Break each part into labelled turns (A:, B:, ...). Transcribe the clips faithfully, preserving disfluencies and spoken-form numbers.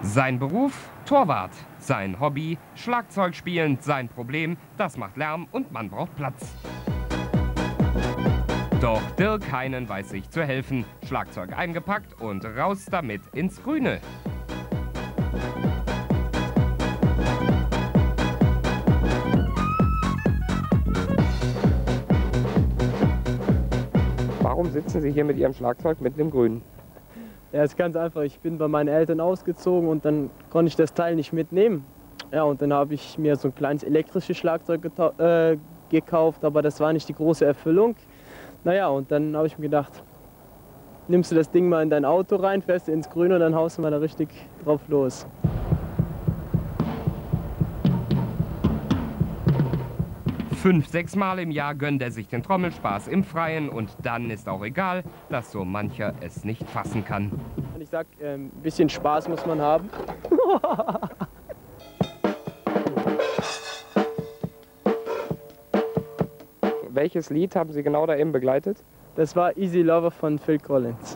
A: Sein Beruf? Torwart. Sein Hobby? Schlagzeug spielen. Sein Problem? Das macht Lärm und man braucht Platz. Doch Dirk Heinen weiß sich zu helfen. Schlagzeug eingepackt und raus damit ins Grüne. Warum sitzen Sie hier mit Ihrem Schlagzeug mitten im Grünen?
B: Ja, ist ganz einfach. Ich bin bei meinen Eltern ausgezogen und dann konnte ich das Teil nicht mitnehmen. Ja, und dann habe ich mir so ein kleines elektrisches Schlagzeug äh, gekauft, aber das war nicht die große Erfüllung. Naja, und dann habe ich mir gedacht, nimmst du das Ding mal in dein Auto rein, fährst ins Grüne und dann haust du mal da richtig drauf los.
A: Fünf, sechs Mal im Jahr gönnt er sich den Trommelspaß im Freien und dann ist auch egal, dass so mancher es nicht fassen kann.
B: Und ich sag, äh, ein bisschen Spaß muss man haben.
A: Welches Lied haben Sie genau da eben begleitet?
B: Das war Easy Lover von Phil Collins.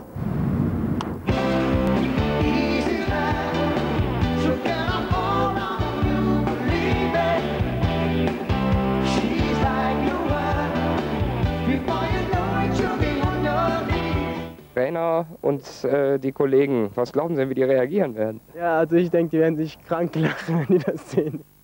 A: Trainer und äh, die Kollegen, was glauben Sie, wie die reagieren werden?
B: Ja, also ich denke, die werden sich krank lachen, wenn die das sehen.